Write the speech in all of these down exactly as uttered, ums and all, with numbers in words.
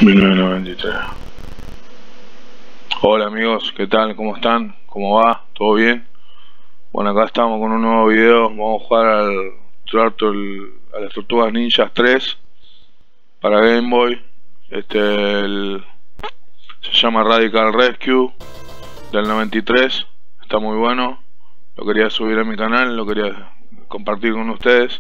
mil novecientos noventa y tres. Hola amigos, ¿qué tal? ¿Cómo están? ¿Cómo va? ¿Todo bien? Bueno, acá estamos con un nuevo video. Vamos a jugar al Turtle, a las Tortugas Ninjas tres para Game Boy. Este el, se llama Radical Rescue del noventa y tres. Está muy bueno. Lo quería subir a mi canal, lo quería compartir con ustedes.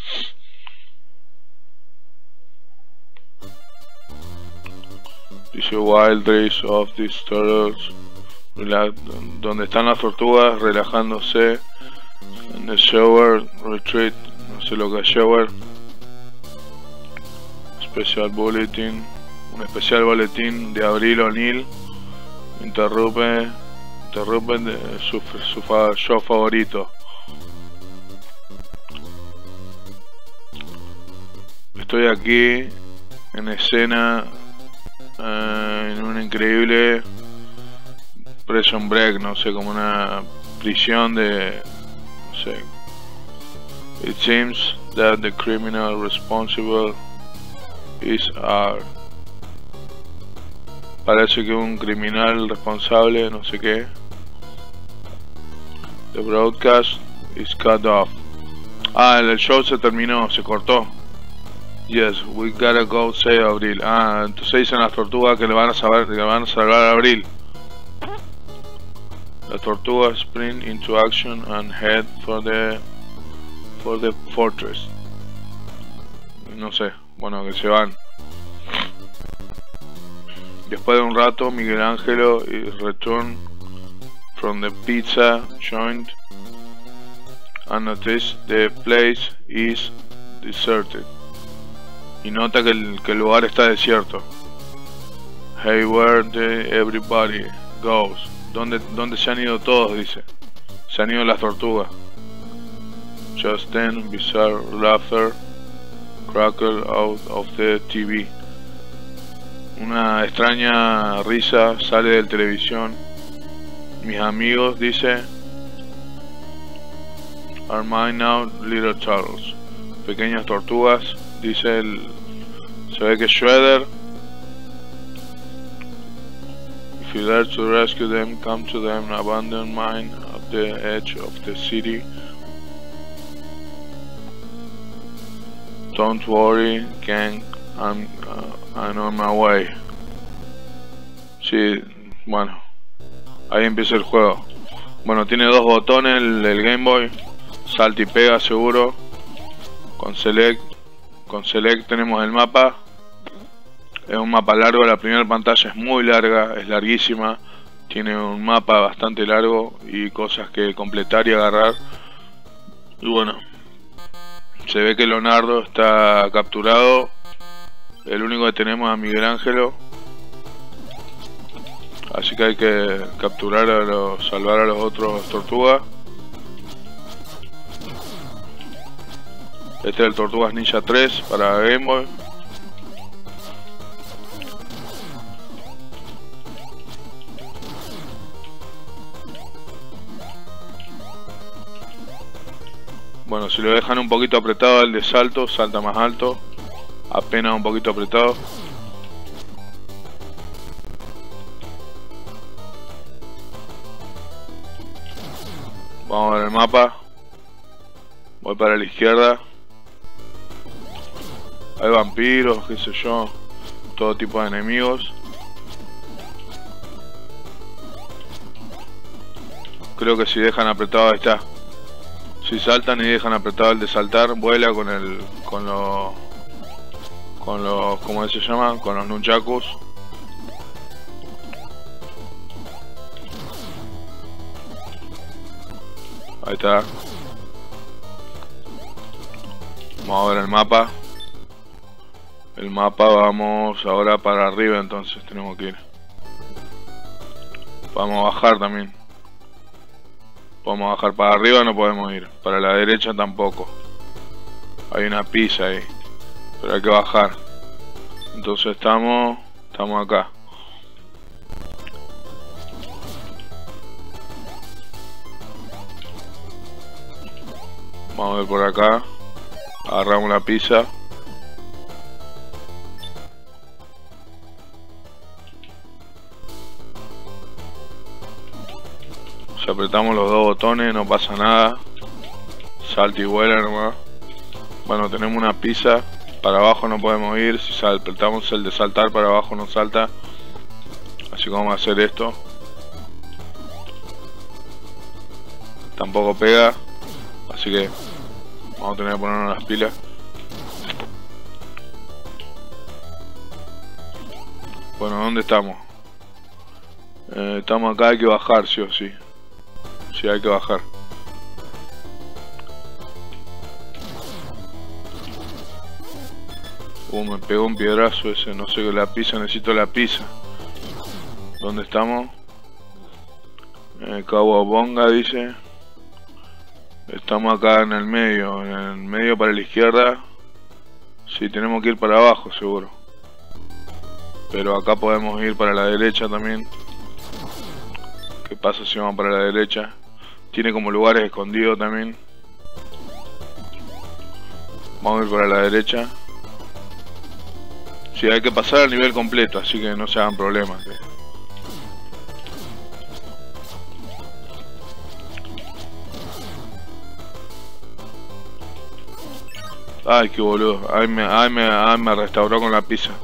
Dice Wild Dreams of these turtles, donde están las tortugas relajándose en el shower retreat, no sé lo que es shower. Special bulletin, un especial boletín de Abril O'Neil interrumpe interrumpe de su, su fa, show favorito. Estoy aquí en escena, Uh, en un increíble prison break, no sé, como una prisión de, no sé. It seems that the criminal responsible is our. Parece que un criminal responsable, no sé qué. The broadcast is cut off. Ah, el show se terminó, se cortó. Yes, we gotta go save Abril. Ah, entonces dicen las tortugas que le van a saber, que le van a salvar a Abril. Las tortugas spring into action and head for the for the fortress. No sé, bueno, que se van. Después de un rato, Miguel Ángelo return from the pizza joint and notice the place is deserted. Y nota que el, que el lugar está desierto. Hey, where the everybody goes. ¿Dónde, ¿Dónde se han ido todos? Dice. Se han ido las tortugas. Just then, bizarre laughter crackle out of the T V. Una extraña risa sale del televisión. Mis amigos, dice, are mine now, little turtles. Pequeñas tortugas. Dice el... Se ve que Shredder. If you dare to rescue them, come to them, abandon mine at the edge of the city. Don't worry, gang, I'm, uh, I'm on my way. Sí, bueno. Ahí empieza el juego. Bueno, tiene dos botones el, el Game Boy. Salta y pega seguro. Con Select. Con Select tenemos el mapa. Es un mapa largo, la primera pantalla es muy larga, es larguísima. Tiene un mapa bastante largo y cosas que completar y agarrar. Y bueno, se ve que Leonardo está capturado. El único que tenemos es a Miguel Ángelo. Así que hay que capturar a los, salvar a los otros tortugas. Este es el Tortugas Ninja tres para Game Boy. Bueno, si lo dejan un poquito apretado el de salto, salta más alto. Apenas un poquito apretado. Vamos a ver el mapa. Voy para la izquierda. Hay vampiros, qué sé yo, todo tipo de enemigos. Creo que si dejan apretado, ahí está. Si saltan y dejan apretado el de saltar, vuela con el, con los, con los, ¿cómo se llama? Con los nunchakus. Ahí está. Vamos a ver el mapa. El mapa, vamos ahora para arriba, entonces tenemos que ir. Vamos a bajar también. Podemos bajar para arriba, no podemos ir. Para la derecha tampoco. Hay una pista ahí, pero hay que bajar. Entonces estamos, estamos acá. Vamos a ver por acá. Agarramos la pizza. Si apretamos los dos botones no pasa nada. Salta y vuela nomás. Bueno, tenemos una pizza. Para abajo no podemos ir. Si apretamos el de saltar para abajo no salta. Así que vamos a hacer esto. Tampoco pega. Así que vamos a tener que ponernos las pilas. Bueno, ¿dónde estamos? Eh, estamos acá, hay que bajar, sí o sí. Sí, hay que bajar. Uh, me pegó un piedrazo ese, no sé qué, la pizza, necesito la pizza. ¿Dónde estamos? Eh, Kawabonga dice. Estamos acá en el medio, en el medio para la izquierda. Sí, tenemos que ir para abajo seguro. Pero acá podemos ir para la derecha también. ¿Qué pasa si vamos para la derecha? Tiene como lugares escondidos también. Vamos a ir para la derecha. Sí, hay que pasar al nivel completo, así que no se hagan problemas. Ay, qué boludo. Ay, me, ay, me, ay, me restauró con la pizza.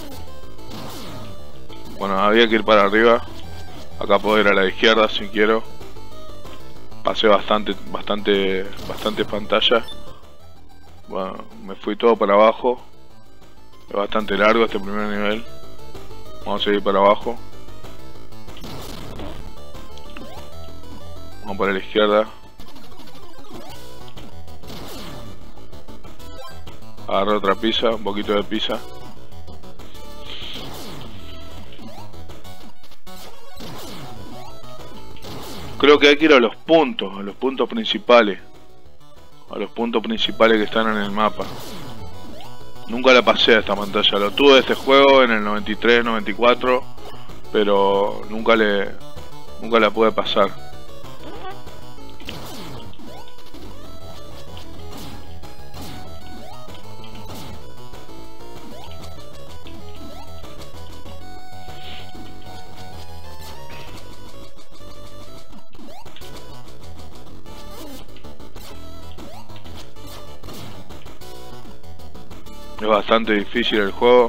Bueno, había que ir para arriba. Acá puedo ir a la izquierda si quiero. Pasé bastante, bastante, bastante pantalla. Bueno, me fui todo para abajo. Es bastante largo este primer nivel. Vamos a seguir para abajo. Vamos para la izquierda. Agarré otra pizza, un poquito de pizza. Creo que hay que ir a los puntos, a los puntos principales. A los puntos principales que están en el mapa. Nunca la pasé a esta pantalla, lo tuve este juego en el noventa y tres, noventa y cuatro, pero nunca le nunca la pude pasar. Es bastante difícil el juego.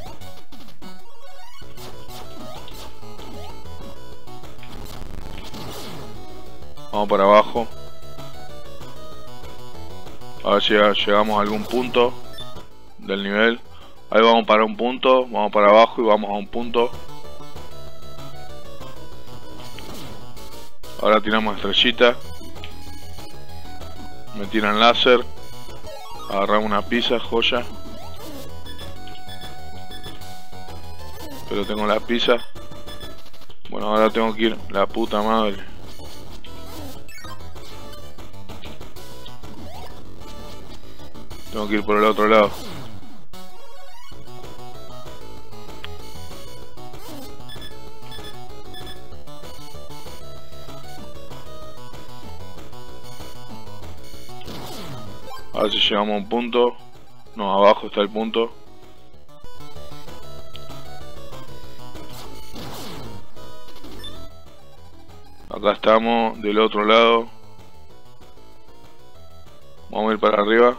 Vamos para abajo. A ver si llegamos a algún punto del nivel. Ahí vamos para un punto, vamos para abajo y vamos a un punto. Ahora tiramos estrellita. Me tiran láser. Agarramos una pizza, joya. Pero tengo la pizza. Bueno, ahora tengo que ir. La puta madre. Tengo que ir por el otro lado. A ver si llegamos a un punto. No, abajo está el punto. Acá estamos, del otro lado. Vamos a ir para arriba.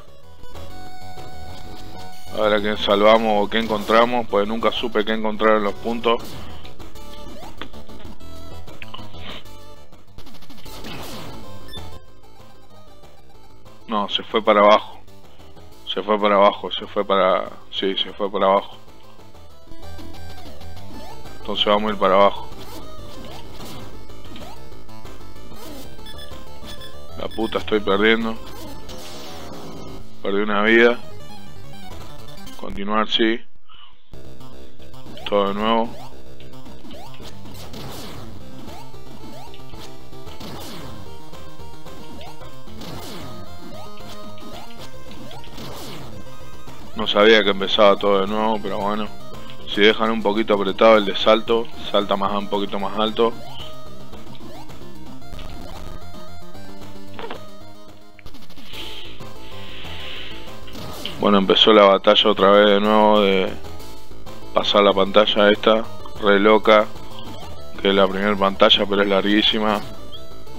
A ver a quién salvamos o qué encontramos, pues nunca supe qué encontrar en los puntos. No, se fue para abajo. Se fue para abajo, se fue para... Sí, se fue para abajo. Entonces vamos a ir para abajo. La puta, estoy perdiendo. Perdí una vida. Continuar, sí. Todo de nuevo. No sabía que empezaba todo de nuevo, pero bueno. Si dejan un poquito apretado el de salto, salta más un poquito más alto. Bueno, empezó la batalla otra vez de nuevo de pasar la pantalla esta, re loca, que es la primera pantalla, pero es larguísima.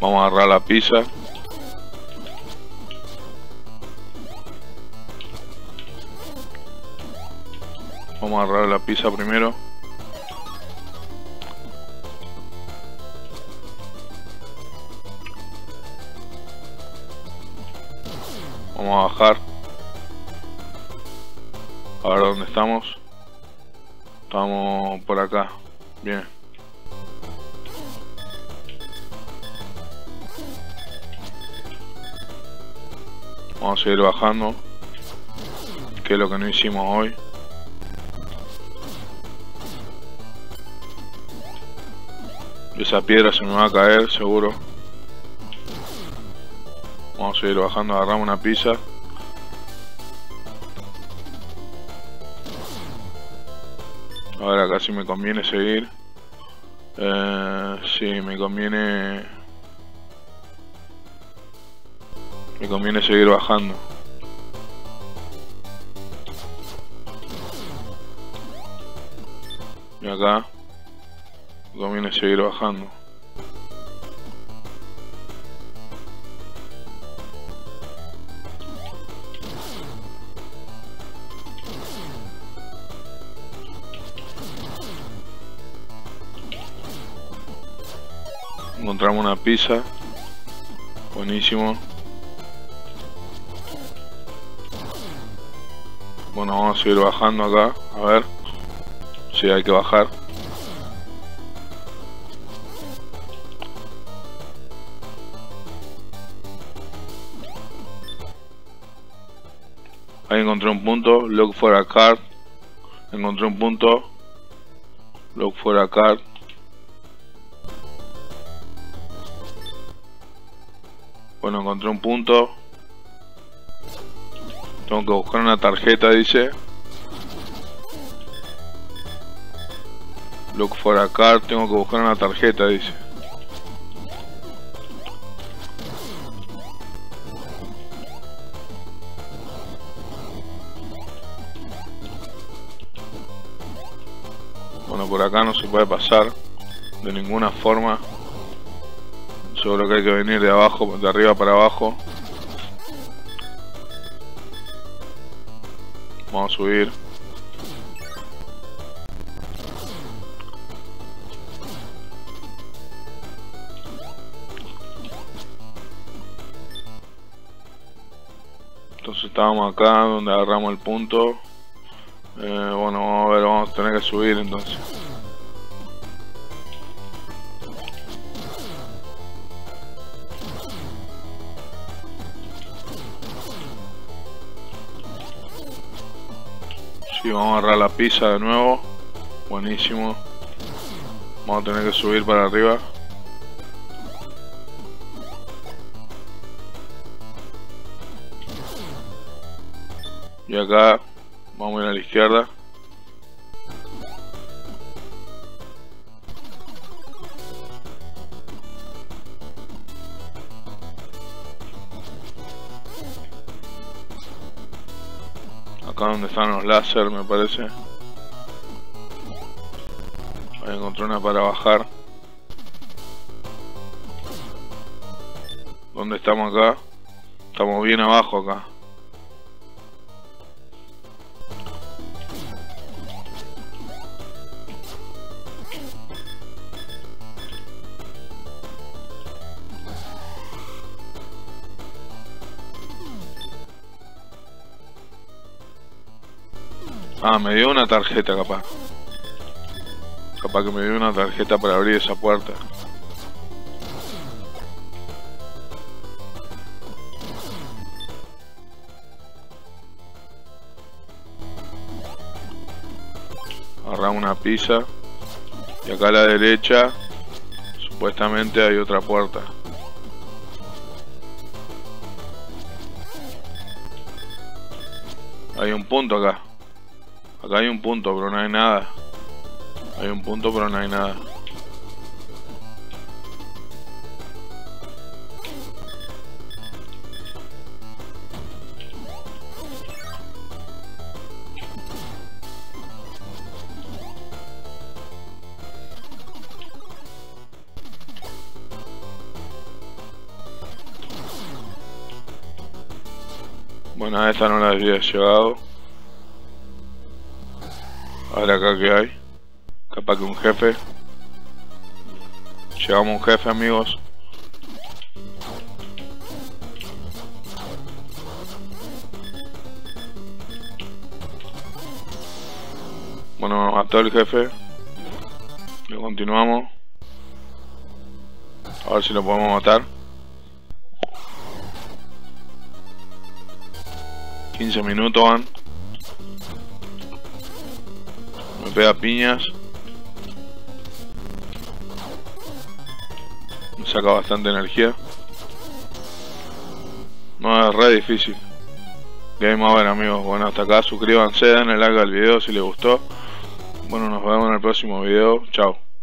Vamos a agarrar la pizza. Vamos a agarrar la pizza primero. Vamos a bajar. A ver dónde estamos. Estamos por acá. Bien. Vamos a seguir bajando. Que es lo que no hicimos hoy. Esa piedra se me va a caer seguro. Vamos a seguir bajando, agarramos una pizza. A ver, acá sí me conviene seguir. Eh, sí, me conviene... Me conviene seguir bajando. Y acá me conviene seguir bajando. Encontramos una pizza. Buenísimo. Bueno, vamos a seguir bajando acá. A ver. Si hay que bajar. Ahí encontré un punto. Look for a card. Encontré un punto. Look for a card. Bueno, encontré un punto. Tengo que buscar una tarjeta, dice. Look for a card. Tengo que buscar una tarjeta, dice. Bueno, por acá no se puede pasar de ninguna forma. Seguro que hay que venir de abajo, de arriba para abajo. Vamos a subir. Entonces estábamos acá donde agarramos el punto. Eh, bueno, vamos a ver, vamos a tener que subir entonces. Sí, vamos a agarrar la pizza de nuevo. Buenísimo. Vamos a tener que subir para arriba. Y acá vamos a ir a la izquierda. Acá donde están los láser, me parece. Ahí encontré una para bajar. ¿Dónde estamos acá? Estamos bien abajo acá. Ah, me dio una tarjeta capaz. Capaz que me dio una tarjeta para abrir esa puerta. Agarramos una pizza. Y acá a la derecha supuestamente hay otra puerta. Hay un punto acá. Acá hay un punto, pero no hay nada. Hay un punto, pero no hay nada. Bueno, a esta no la había llegado. A ver acá que hay. Capaz que un jefe. Llegamos a un jefe, amigos. Bueno, nos mató el jefe. Le continuamos. A ver si lo podemos matar. quince minutos van. Me pega piñas. Me saca bastante energía. No, es re difícil. Game over, amigos. Bueno, hasta acá. Suscríbanse, denle like al video si les gustó. Bueno, nos vemos en el próximo video. Chao.